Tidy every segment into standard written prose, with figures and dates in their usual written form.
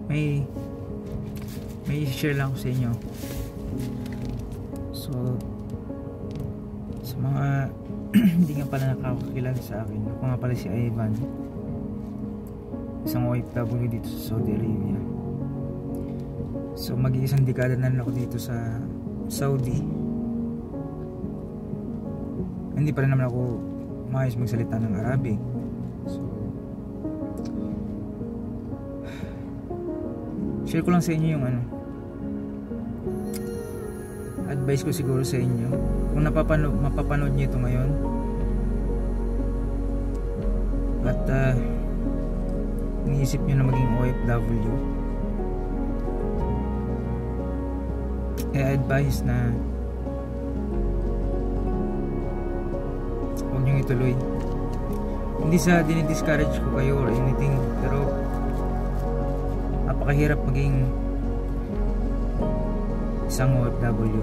may share lang ko sa inyo. So sa mga hindi nga pala nakakakilala sa akin, ako nga pala si Ivan, isang OFW dito sa Saudi Arabia. So mag-iisang dekada na ako dito sa Saudi. Hindi pa rin naman ako maayos magsalita ng Arabic. So share ko lang sa inyo yung advice ko siguro sa inyo. Kung mapapanood nyo ito ngayon at iniisip nyo na maging OFW, advice na huwag nyo ituloy. Hindi sa dinidiscourage ko kayo or anything, pero napakahirap maging isang OFW.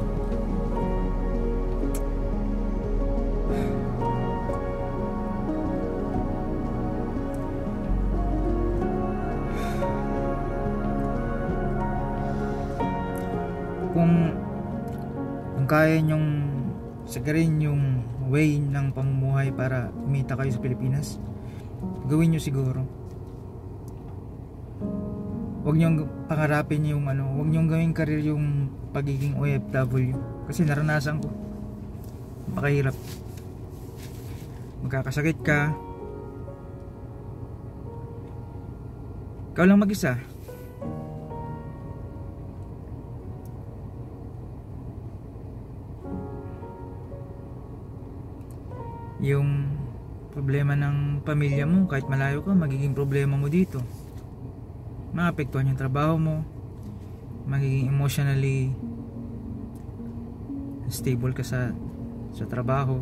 Kung kaya nyong sagarin yung way ng pamumuhay para kumita kayo sa Pilipinas, gawin nyo siguro. Huwag nyong pangarapin yung huwag nyong gawing career yung pagiging OFW, kasi naranasan ko. Napakahirap. Magkakasakit ka, ikaw lang mag-isa. Yung problema ng pamilya mo, kahit malayo ka, magiging problema mo dito. Maapektuhan yung trabaho mo, magiging emotionally stable ka sa trabaho.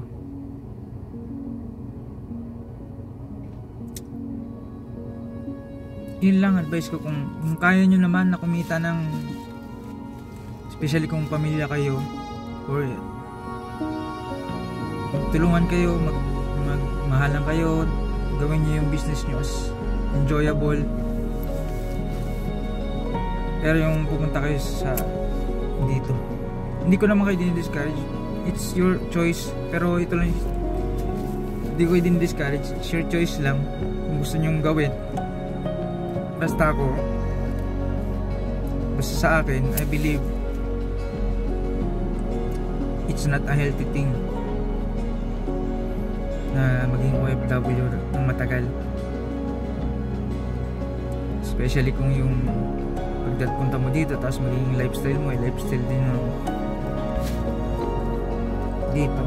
Yun lang advice ko. Kung kaya nyo naman na kumita ng, especially kung pamilya kayo, or tulungan kayo, magmahalan kayo, gawin nyo yung business nyo as enjoyable. Pero yung pupunta kayo sa dito, hindi ko naman kayo din-discourage, it's your choice. Pero ito lang, hindi ko din-discourage, it's your choice lang kung gusto nyong gawin. Basta sa akin, I believe it's not a healthy thing na maging OFW ng matagal, especially kung yung pagdapunta mo dito tapos magiging lifestyle mo lifestyle din dito.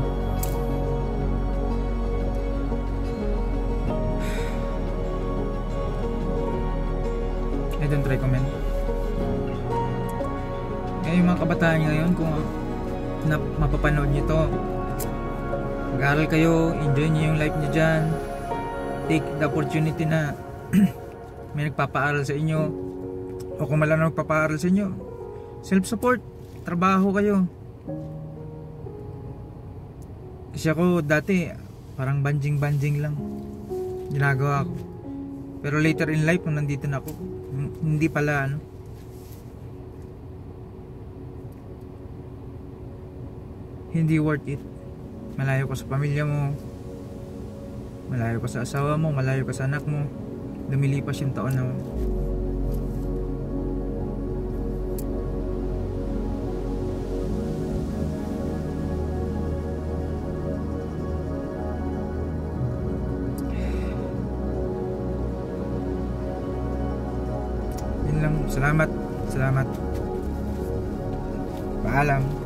I don't recommend. Kaya yung mga kabataan ngayon, kung mapapanood nyo to, mag-aaral kayo, enjoy nyo yung life nyo dyan, take the opportunity na may nagpapaaral sa inyo, o kung wala na nagpapaaral sa inyo, self-support, trabaho kayo. Kasi ako dati parang banjing lang ginagawa ko, pero later in life nung nandito na ako, hindi pala hindi worth it. Malayo ka sa pamilya mo, malayo ka sa asawa mo, malayo ka sa anak mo, lumilipas yung taon na yun lang. Salamat. Paalam.